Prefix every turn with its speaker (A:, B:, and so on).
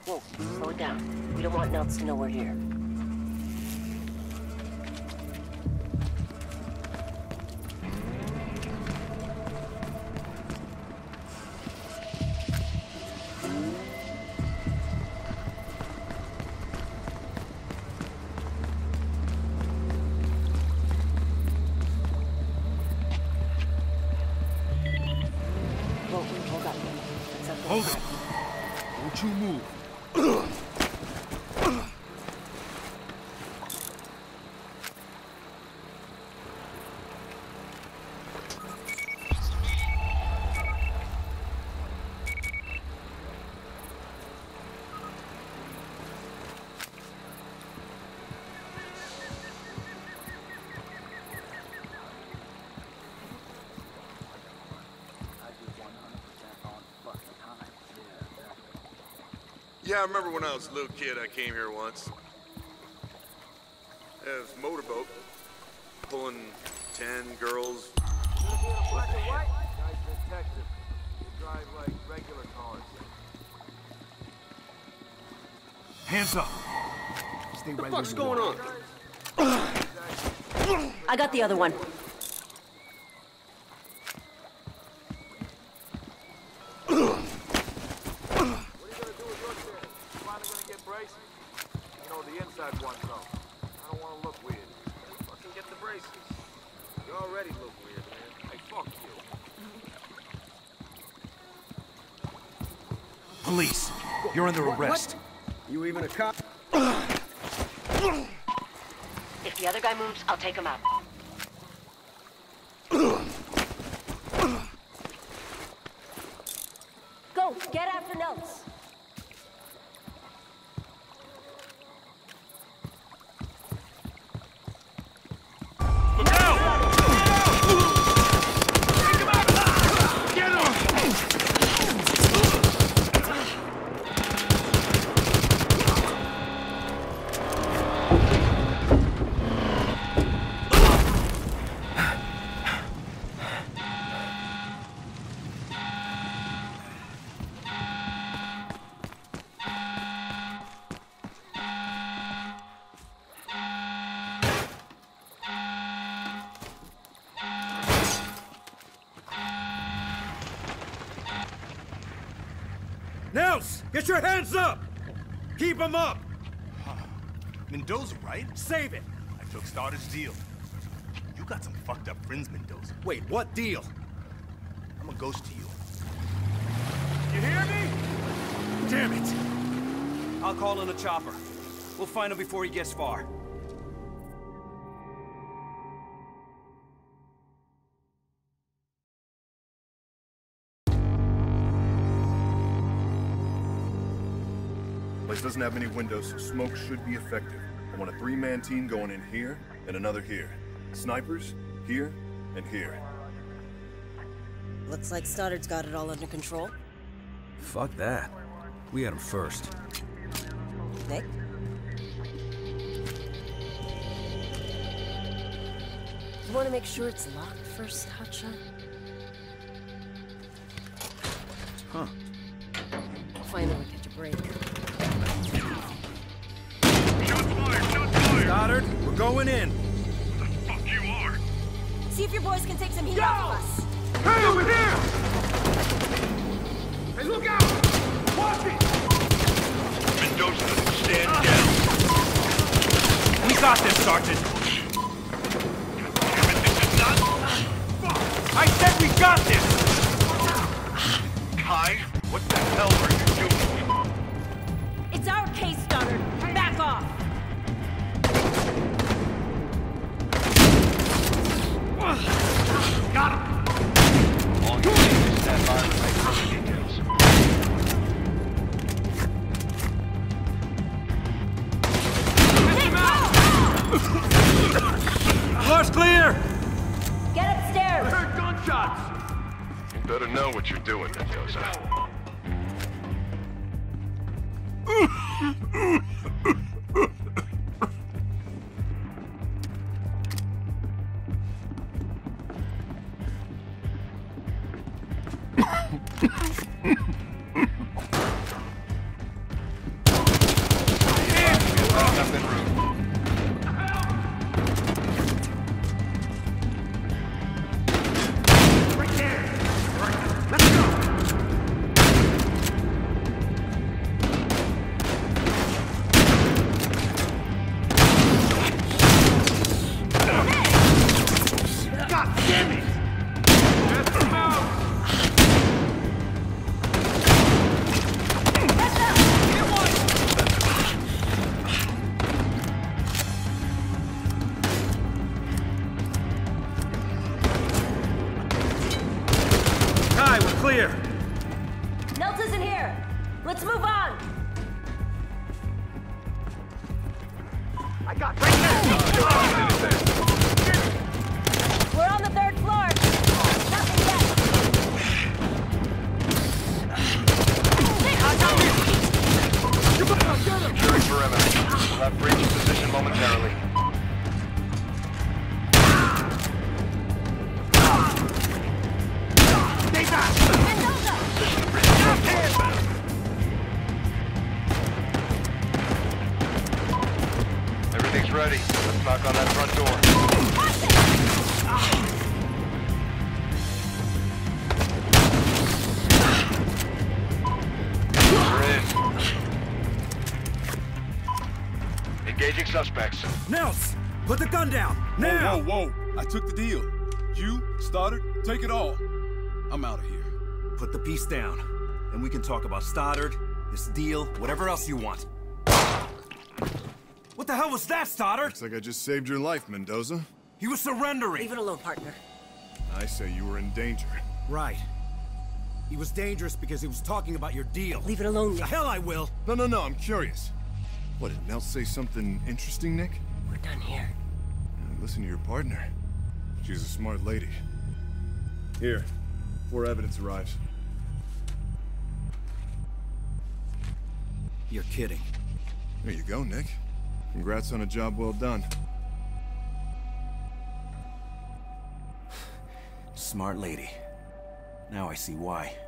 A: Whoa, slow it down. We don't want Nelts to know we're here.
B: Hold it! Don't you move.
C: Yeah, I remember when I was a little kid, I came here once. It was a motorboat, pulling 10 girls.
D: Black and white? Guy's in Texas. You drive like regular cars.
B: Hands up! Stay right
C: What the fuck's going on?
A: I got the other one.
B: Police, you're under arrest.
D: What? You even a cop?
A: If the other guy moves, I'll take him out. Go, get after Nelts.
B: Nels, get your hands up! Keep them up!
E: Mendoza, right?
B: Save it!
E: I took Starter's deal. You got some fucked up friends, Mendoza.
B: Wait, what deal?
E: I'm a ghost to you.
B: You hear me? Damn it!
F: I'll call in a chopper. We'll find him before he gets far.
G: Place doesn't have many windows, so smoke should be effective. I want a 3-man team going in here and another here. Snipers, here and here.
A: Looks like Stoddard's got it all under control.
H: Fuck that. We had him first.
A: Nick? You want to make sure it's locked first, Hotshot?
H: Huh.
A: Finally catch a break.
B: Stoddard, we're going in.
C: The fuck you are?
A: See if your boys can take some heat off of us.
D: Hey, over here! Hey, look out! Watch it!
C: Mendoza, stand down.
F: We got this, Sergeant. I said we got this!
C: Kai, what the hell are you doing?
A: It's our case, Stoddard. Back off!
C: Got him! All you need is stand by and make further details.
B: Floor's clear!
A: Get upstairs!
D: I heard gunshots!
C: You better know what you're doing, Mendoza.
B: clear.
A: Nels isn't here. Let's move on.
D: I got right there.
A: We're on the 3rd floor. Nothing yet.
C: Securing perimeter. We'll have breach position momentarily. Everything's ready. Let's knock on that front door. We're in. Engaging suspects.
B: Nels, put the gun down. Now!
I: Whoa, whoa. I took the deal. You, Stoddard, take it all. I'm out of here.
H: Put the piece down. Then we can talk about Stoddard, this deal, whatever else you want. What the hell was that, Stoddard?
G: Looks like I just saved your life, Mendoza.
H: He was surrendering.
A: Leave it alone, partner.
G: I say you were in danger.
B: Right. He was dangerous because he was talking about your deal.
A: Leave it alone,
B: The
A: Nick.
B: hell I will.
G: No, I'm curious. What, did Nels say something interesting, Nick?
A: We're done here.
G: Listen to your partner. She's a smart lady. Here, before evidence arrives.
B: You're kidding.
G: There you go, Nick. Congrats on a job well done.
H: Smart lady. Now I see why.